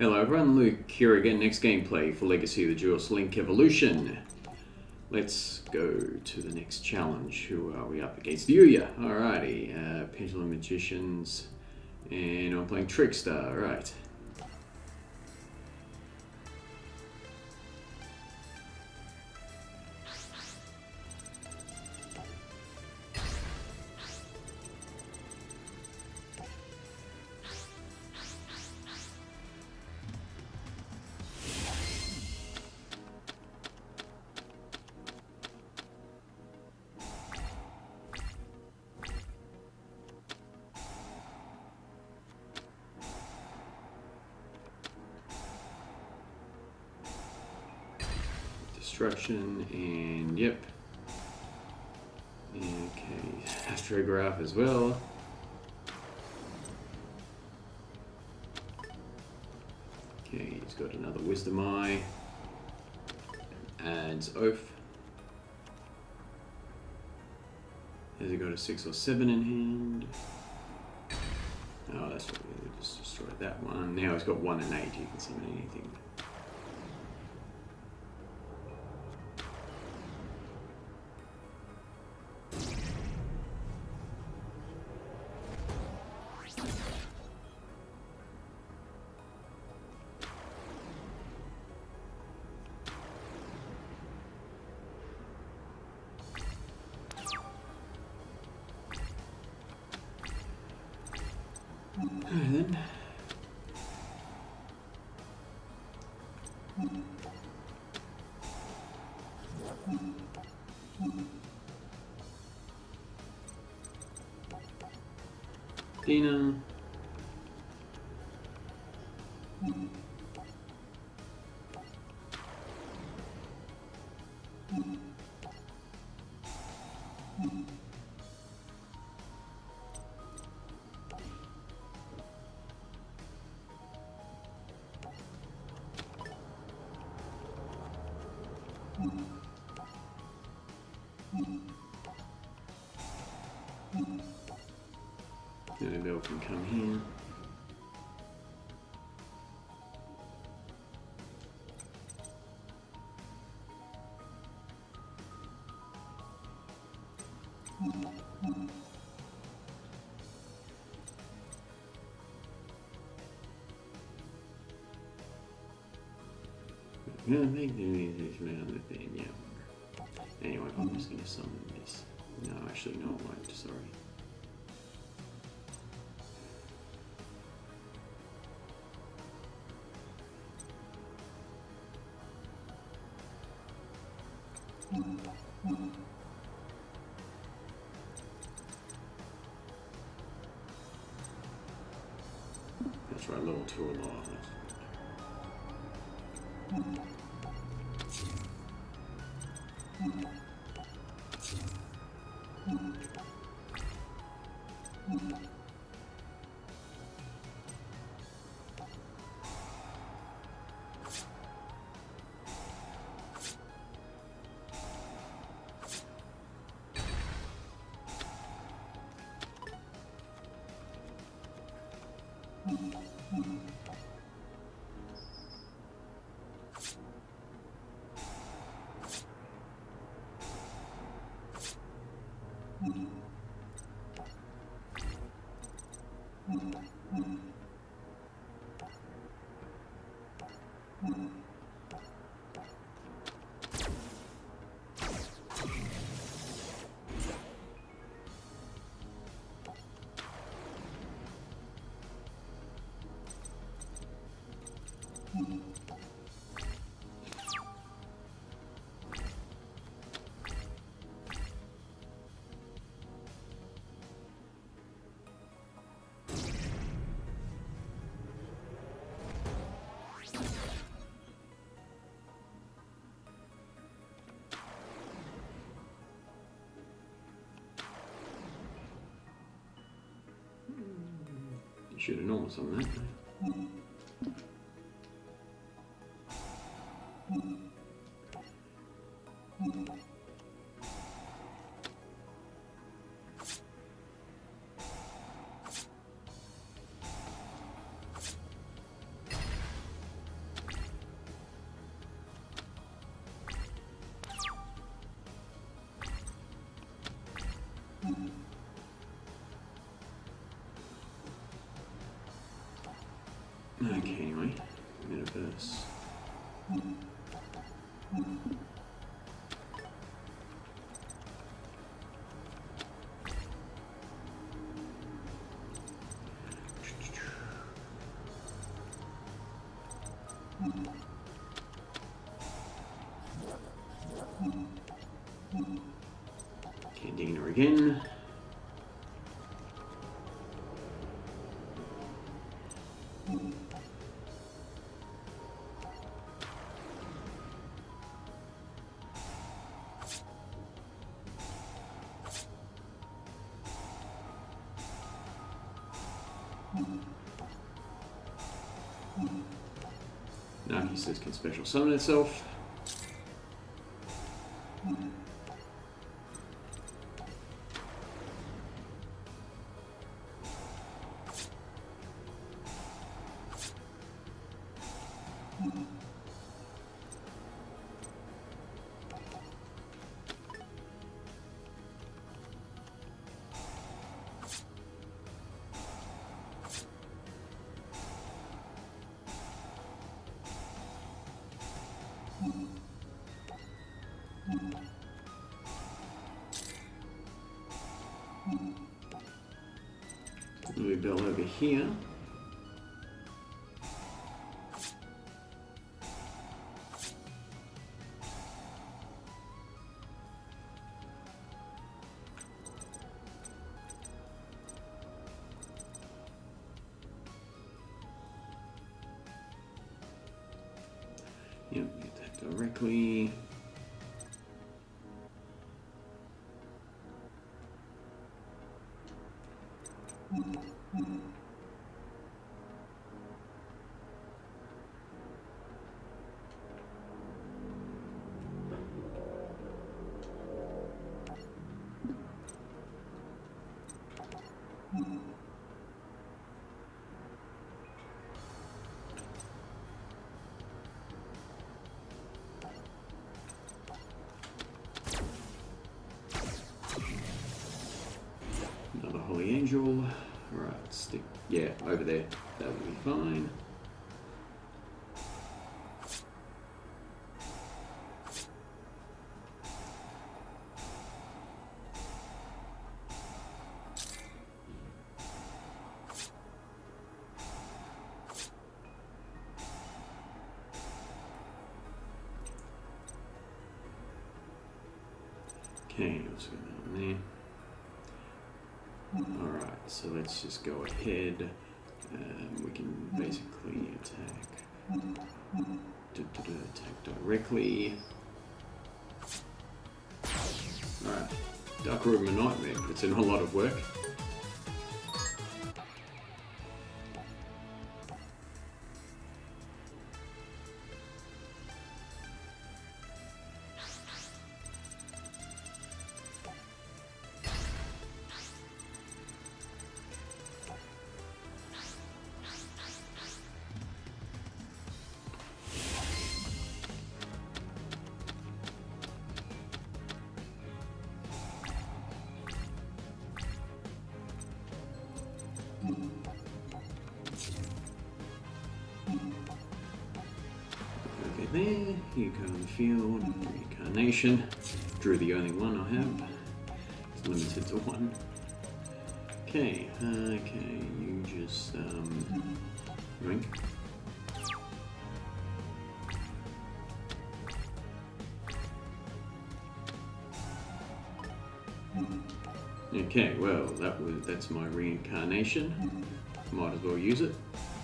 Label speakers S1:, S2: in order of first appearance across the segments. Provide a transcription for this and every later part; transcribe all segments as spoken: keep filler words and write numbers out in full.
S1: Hello everyone, Luke here again, next gameplay for Legacy of the Duos Link Evolution. Let's go to the next challenge. Who are we up against? Yuya, alrighty. Uh, Pendulum Magicians, and I'm playing Trickster, alright. Destruction, and yep. Okay, Astrograph as well. Okay, he's got another Wisdom Eye. Adds Oath. Has he got a six or seven in hand? Oh, that's right, we just destroyed that one. Now he's got one and eight, you can summon anything. Alright then. Dina. Annabelle can come here. Yeah, I think there is another thing, yeah. Anyway, I'm just gonna summon this. No, actually, no, I won't, sorry. That's right, level two or lower. Should have known some of that. Okay, anyway, metaverse. Cantina again. Narcissus can special summon itself. Lily Bell over here. Yep, attack directly. Another Holy Angel. Alright, stick. Yeah, over there. That will be fine. Okay, let's go down there. Alright, so let's just go ahead. Um, we can basically attack. Du -du -du, attack directly. Alright, Dark Room of Nightmare puts in a lot of work. There, you go on the field, Reincarnation. Drew the only one I have. It's limited to one. Okay, okay, you just um drink. Okay, well that was that's my reincarnation. Might as well use it.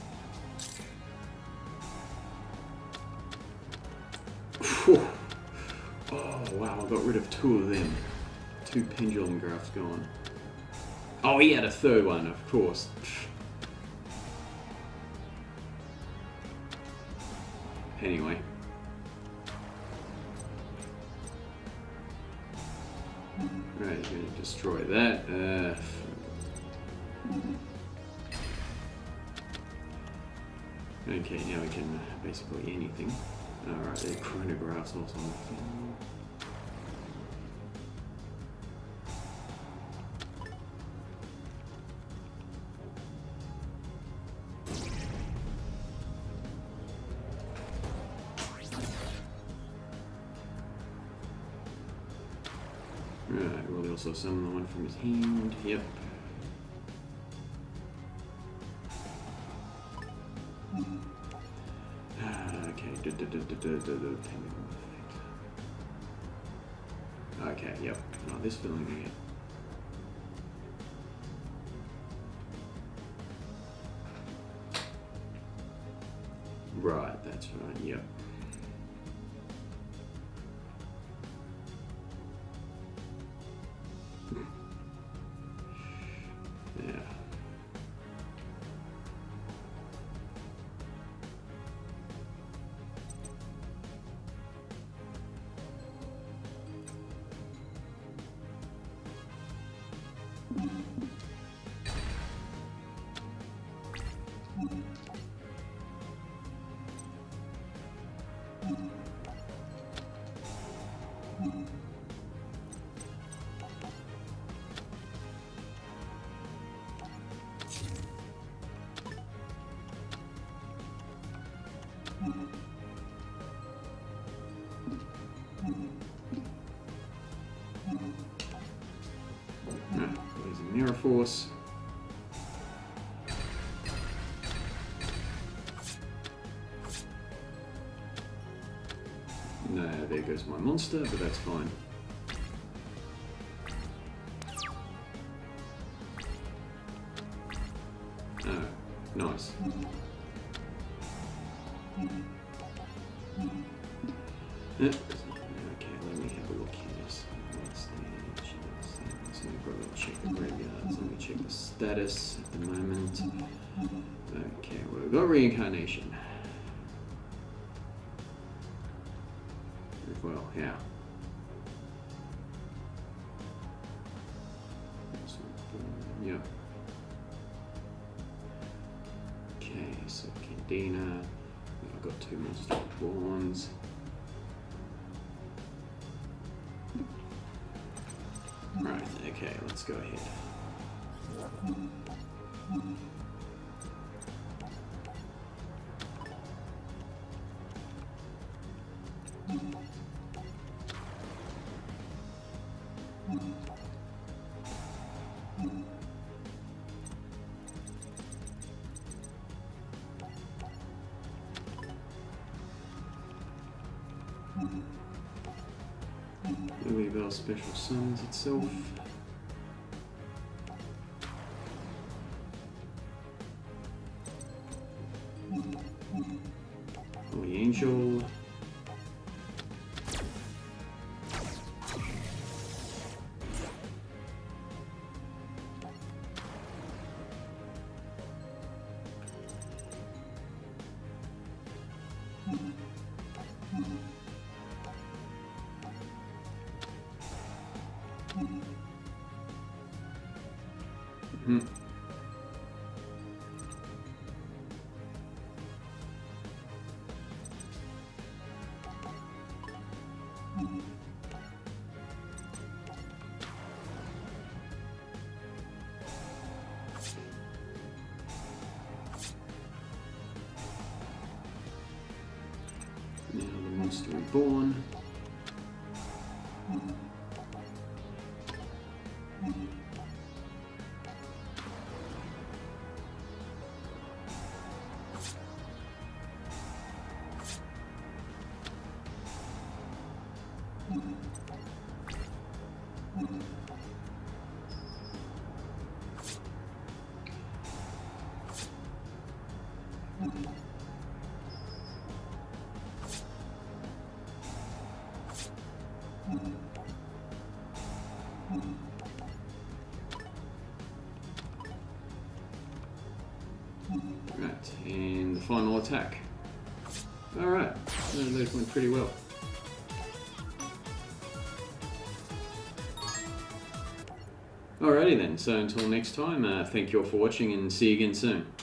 S1: Oh wow, I got rid of two of them. Two pendulum graphs gone. Oh, he had a third one, of course. Anyway. Right, you're going to destroy that. Uh, okay, now we can basically anything. Alright, the chronographs also on the field. Right, will he also summon the one from his hand? Yep. Okay. Du, du, du, du, du, du, du. Okay, yep. Oh, this feeling again. Right, that's right, yep. Yeah. Mirror Force. No, there goes my monster, but that's fine. Oh, nice. Uh, okay, let me have a look here. Check the graveyards. Let me check the status at the moment. Okay, well, we've got reincarnation. Well, yeah. Yep. Okay, so Candina. I've got two monster Borns. Right, okay, let's go ahead. Lilybell special summons itself. Holy Angel. Mm-hmm. Now the monster reborn. Right, and the final attack. Alright, those went pretty well. Alrighty then, so until next time, uh, thank you all for watching and see you again soon.